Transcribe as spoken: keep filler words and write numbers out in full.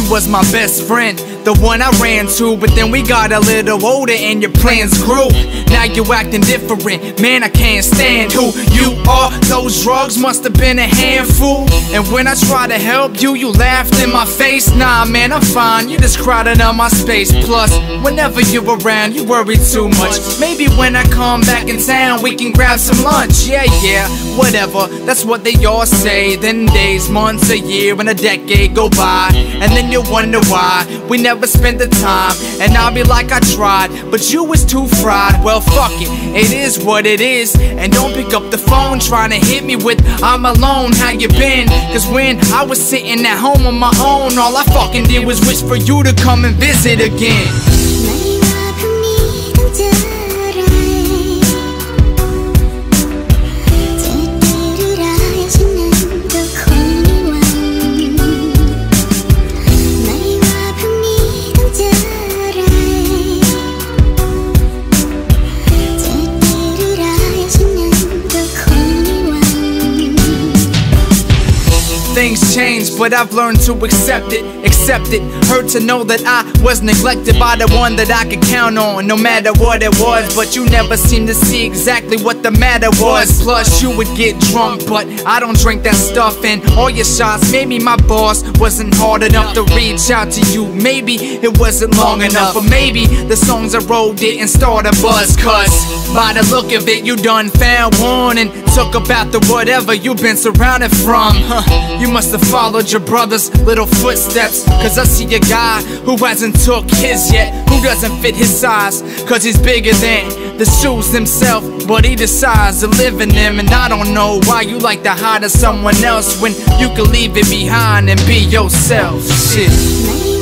was my best friend, the one I ran to. But then we got a little older and your plans grew. Now you acting different, man, I can't stand who you are. Those drugs must have been a handful. And when I tried to help you, you laughed in my face. Nah man, I'm fine, you just crowded on my space. Plus, whenever you're around, you worry too much. Maybe when I come back in town, we can grab some lunch. Yeah, yeah, whatever, that's what they all say. Then days, months, a year, and a decade go by, and then you wonder why we never spent the time. And I'll be like, I tried, but you was too fried. Well, fuck it, it is what it is. And don't pick up the phone trying to hit me with I'm alone, how you been? Cause when I was sitting at home on my own, all I fucking did was wish for you to come and visit again. Things change, but I've learned to accept it, accept it. Hurt to know that I was neglected by the one that I could count on, no matter what it was. But you never seemed to see exactly what the matter was. Plus you would get drunk, but I don't drink that stuff. And all your shots, maybe my boss wasn't hard enough to reach out to you. Maybe it wasn't long enough, or maybe the songs I wrote didn't start a buzz. Cause by the look of it, you done found one and took about the whatever you've been surrounded from. Huh. You must have followed your brother's little footsteps, cause I see a guy who hasn't took his yet, who doesn't fit his size, cause he's bigger than the shoes himself, but he decides to live in them. And I don't know why you like to hide to someone else when you can leave it behind and be yourself. Shit.